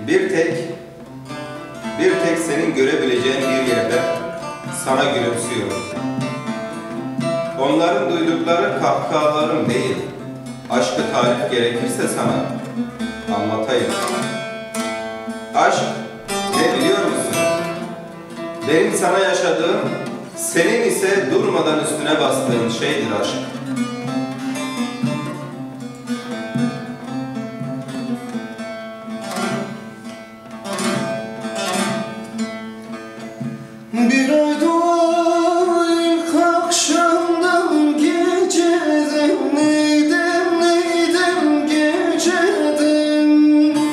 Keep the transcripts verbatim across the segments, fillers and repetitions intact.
Bir tek, bir tek senin görebileceğin bir yerde sana gülümsüyorum. Onların duydukları kahkahalarım değil, aşkı tarif gerekirse sana anlatayım. Aşk ne biliyor musun? Benim sana yaşadığım, senin ise durmadan üstüne bastığın şeydir aşk. Bir ay doğar ilk akşamdan geceden, neydem neydem geceden.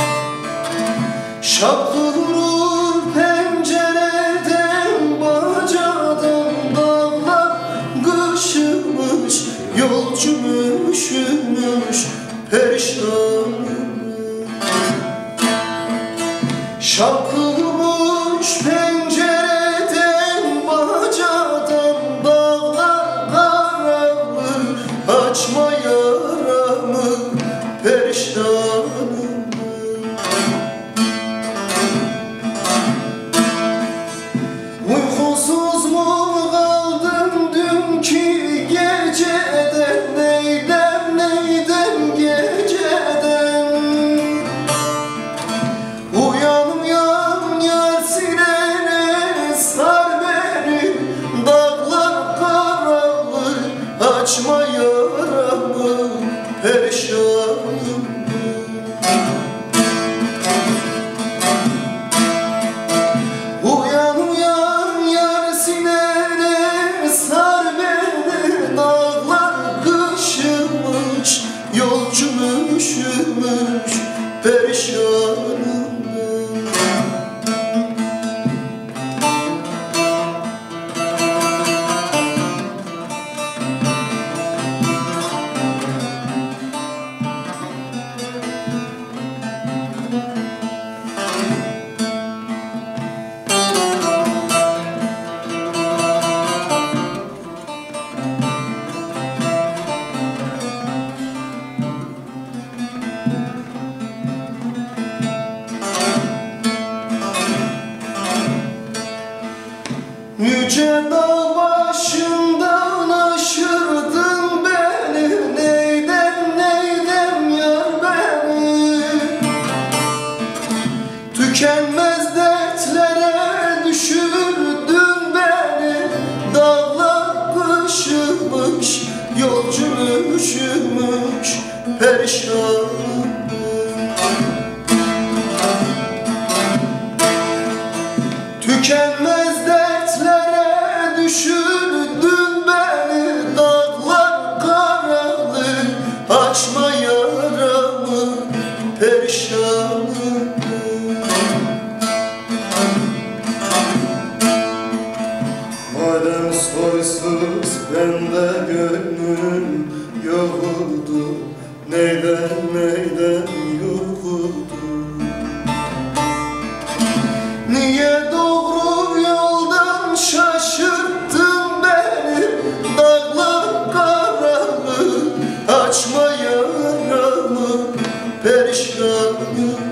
Şapka vurur pencereden, bacadan dağlar kışımış, yolcum üşümüş perişanım. Şapka vurmuş pencereden, bacadan dağlar kararır, açma yaramı perişanım. Uykusuz mu kaldım dünkü geceden, neydem neydem geceden. Uyan uyan yar sinene, sar beni, dağlar kararır, açma yaramı perişanım. Uyan uyan yar sinene, sar beni, dağlar kışımış, yolcum üşümüş perişanım. Yüce dağ başından aşırdın beni, neydem neydem yar beni. Tükenmez dertlere düşürdün beni, dağlar kışımış, yolcum üşümüş perişanım. Tükenmez dertlere düşürdün beni, dağlar kararır, açma yaramı perişanım. Madem soysuz bende gönlüm yoktu, neyden neyden yoktu. Niye doğru yoldan şaşırttın beni, dağlar kararır, açma yaramı perişanım.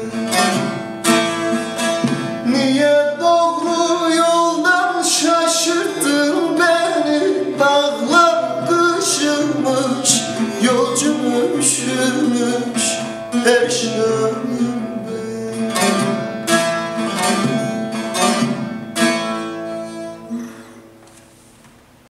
Niye doğru yoldan şaşırttın beni, dağlar kışımış, yolcum üşümüş perişanım.